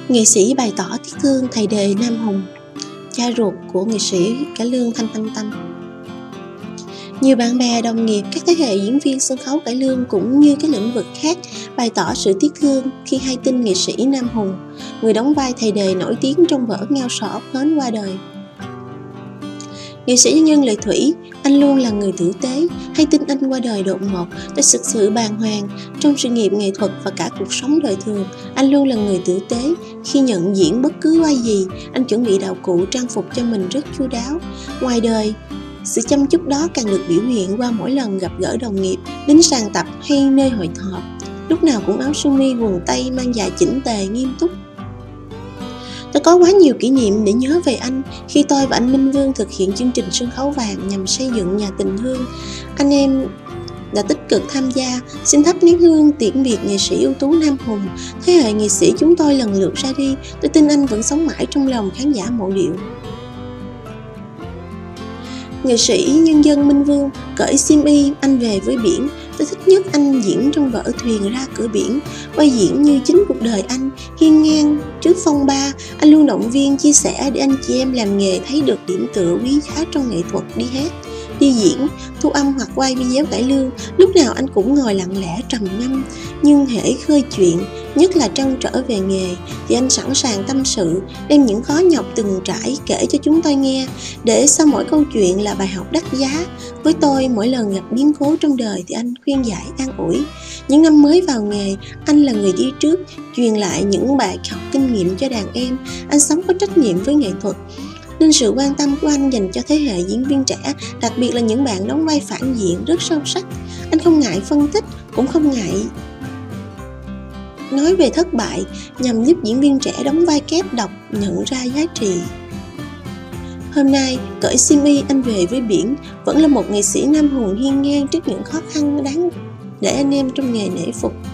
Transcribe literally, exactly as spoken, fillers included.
Nghệ sĩ bày tỏ tiếc thương thầy Đề Nam Hùng, cha ruột của nghệ sĩ cải lương Thanh Tân Tân. Nhiều bạn bè, đồng nghiệp, các thế hệ diễn viên sân khấu cải lương cũng như các lĩnh vực khác bày tỏ sự tiếc thương khi hay tin nghệ sĩ Nam Hùng, người đóng vai thầy Đề nổi tiếng trong vở Ngao Sò Ốc Hến qua đời. Nghệ sĩ nhân dân Lệ Thủy, anh luôn là người tử tế, hay tin anh qua đời đột ngột để thực sự bàng hoàng trong sự nghiệp nghệ thuật và cả cuộc sống đời thường. Anh luôn là người tử tế, khi nhận diễn bất cứ vai gì, anh chuẩn bị đạo cụ trang phục cho mình rất chu đáo. Ngoài đời, sự chăm chút đó càng được biểu hiện qua mỗi lần gặp gỡ đồng nghiệp, đến sàn tập hay nơi hội họp. Lúc nào cũng áo sơ mi quần tây mang dài chỉnh tề nghiêm túc. Tôi có quá nhiều kỷ niệm để nhớ về anh khi tôi và anh Minh Vương thực hiện chương trình Sân Khấu Vàng nhằm xây dựng nhà tình thương. Anh em đã tích cực tham gia, xin thắp nén hương tiễn biệt nghệ sĩ ưu tú Nam Hùng. Thế hệ nghệ sĩ chúng tôi lần lượt ra đi, tôi tin anh vẫn sống mãi trong lòng khán giả mộ điệu. Nghệ sĩ nhân dân Minh Vương cởi xiêm y, anh về với biển. Tôi thích nhất anh diễn trong vở Thuyền Ra Cửa Biển, vai diễn như chính cuộc đời anh, hiên ngang trước phong ba. Anh luôn động viên, chia sẻ để anh chị em làm nghề thấy được điểm tựa quý giá trong nghệ thuật đi hát, đi diễn, thu âm hoặc quay video cải lương. Lúc nào anh cũng ngồi lặng lẽ trầm ngâm, nhưng hễ khơi chuyện, nhất là trăn trở về nghề, thì anh sẵn sàng tâm sự, đem những khó nhọc từng trải kể cho chúng tôi nghe, để sau mỗi câu chuyện là bài học đắt giá. Với tôi, mỗi lần gặp biến cố trong đời thì anh khuyên giải an ủi. Những năm mới vào nghề, anh là người đi trước, truyền lại những bài học kinh nghiệm cho đàn em. Anh sống có trách nhiệm với nghệ thuật, nên sự quan tâm của anh dành cho thế hệ diễn viên trẻ, đặc biệt là những bạn đóng vai phản diện, rất sâu sắc. Anh không ngại phân tích, cũng không ngại nói về thất bại, nhằm giúp diễn viên trẻ đóng vai kép độc nhận ra giá trị. Hôm nay, cởi xiêm y, anh về với biển vẫn là một nghệ sĩ Nam Hùng hiên ngang trước những khó khăn đáng để anh em trong nghề nể phục.